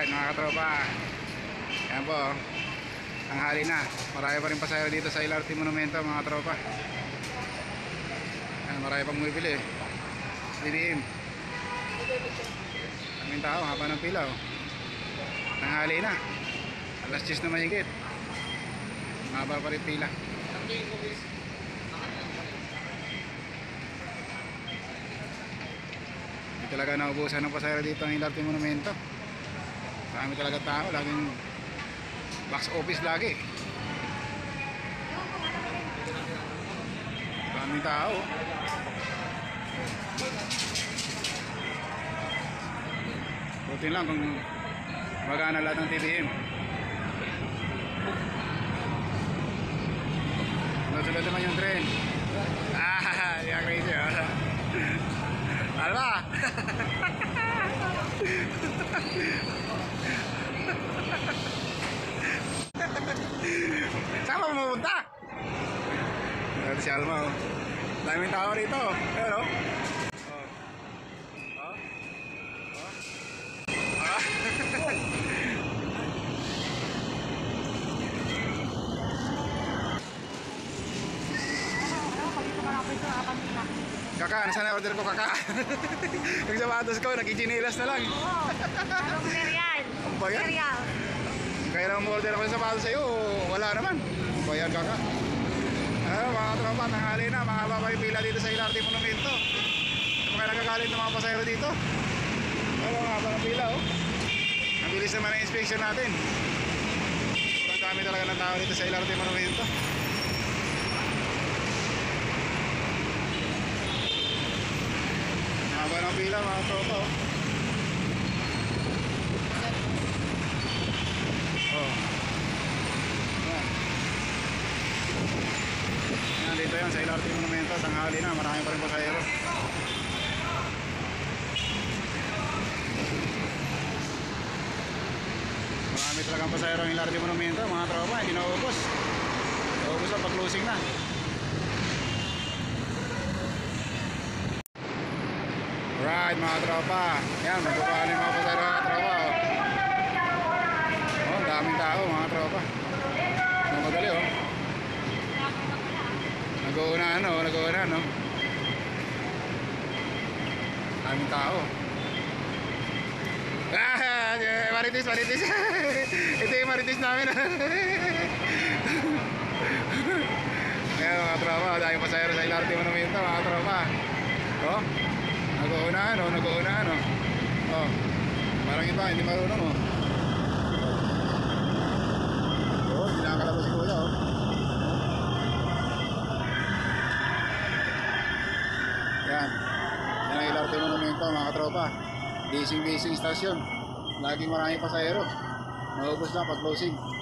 Alright mga katropa, yan po, tanghali na. Marami pa rin pasahero dito sa LRT Monumento mga katropa. Yan, marami pang bumibili DDM. Kaming tao, haba ng pila oh. Tanghali na, alas 10 na mahigit. Haba pa rin pila. Hindi talaga naubusan ng pasahero dito ang LRT Monumento. Marami talaga tao, laging box office lagi. Maraming tao. Buti lang kung magana lahat ng TBM. Sunod naman yung tren. Yung crazy oh. Alba! Saan ba pumunta? Ito si Alma oh. Daming tao rito. Ayan oh. Kaka, ano sana order ko kaka? Yung sapatos ko, nag-i-chinelas na lang. Oo, anong material? Ang bayan? Material. Kaya nang order ako ng sapatos sa'yo, wala naman. Ang bayan kaka. Mga tropa, tanghali na, mahaba pa yung pila dito sa LRT Monumento. Ito kaya nagagalit ng mga pasahero dito. Mahaba ng pila oh. Ang bilis naman ang inspection natin. Sobrang dami talaga ng tao dito sa LRT Monumento. Mahaba ng pila mga tropa oh. Yan, dito yan sa LRT Monumento, tanghali na, marami pa rin pasahero. Marami talagang pasahero ang LRT Monumento, mga tropa, hindi naubos. Naubos na pag-closing na. Alright mga tropa, yan, magpapaan yung mga pasahero mga tropa oh. Oh, daming tao mga tropa. Madali oh. Nag-uuna no. Daming tao. Marites. Ito yung marites namin. Ayan mga tropa, dahil pasahero sa LRT Monumento mga tropa. Oh, nag-uuna no. Oh, parang iba, hindi marunong oh. Oh, hindi nakakalabas si kuya oh. Yan ang LRT Monumento mga katropa. Busy station. Laging maraming pasahero. Naubos lang pag closing.